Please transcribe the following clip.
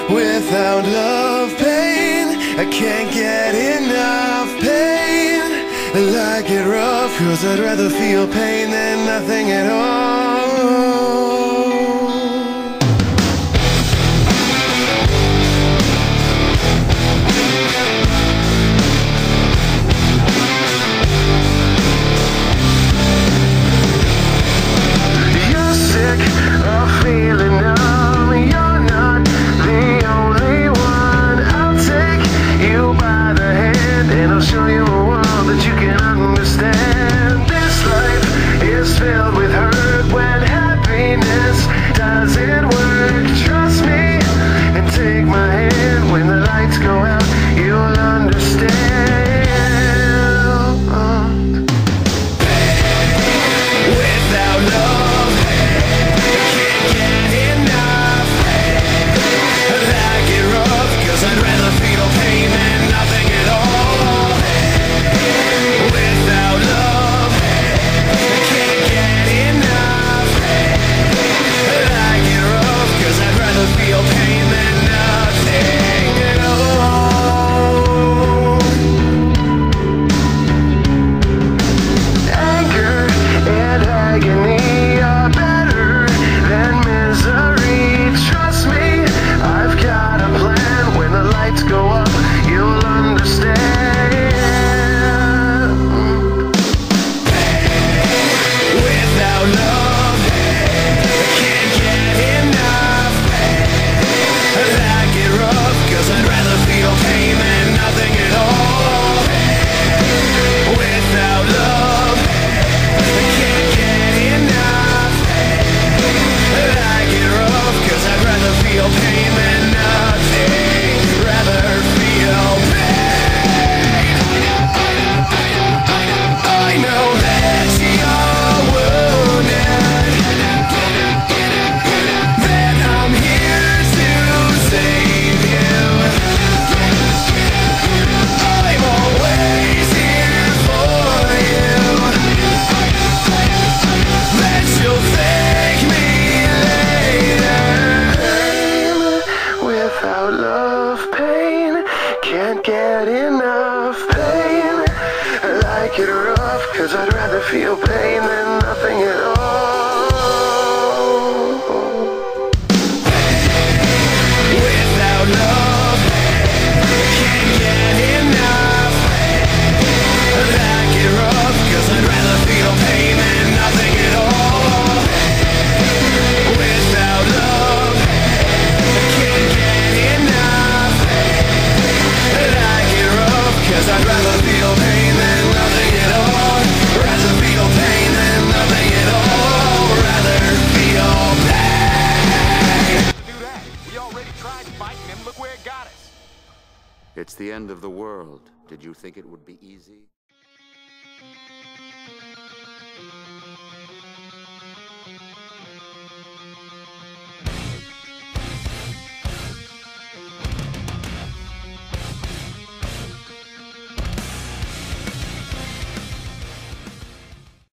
Without love, pain, I can't get enough pain. I like it rough, cause I'd rather feel pain than nothing at all. You're sick of feeling numb. You're not the only one. I'll take you by the hand and I'll show you a world that you can understand. This life is filled with hurt when happiness doesn't work. Trust me and take my hand. When the lights go out, you'll understand. Without love, can't get enough. I like it rough, cause I'd rather feel pain than nothing at all. Without love, can't get enough. I like it rough, cause I'd rather feel pain than nothing at all. Anger and agony are better than misery. Trust me, I've got a plan. When the lights go up, you'll understand. Without love, I can't get enough. I like it rough, cause I'd rather feel pain than nothing at all. Without love, I can't get enough. I like it rough, cause I'd rather feel pain than nothing. Rather feel pain. I know that you're wounded, that I'm here to save you. I'm always here for you. That you'll thank me later. Without love, pain, can't get enough pain. I like it rough, cause I'd rather feel pain than nothing at all. Without love, can't get enough. I like it rough, cause I'd rather feel pain than nothing at all. Without love, can't get enough. I like it rough, cause I'd rather feel pain than nothing at all. Rather feel pain than nothing at all. Rather feel pain. Do that. We already tried fighting him. Look where it got us. It's the end of the world. Did you think it would be easy?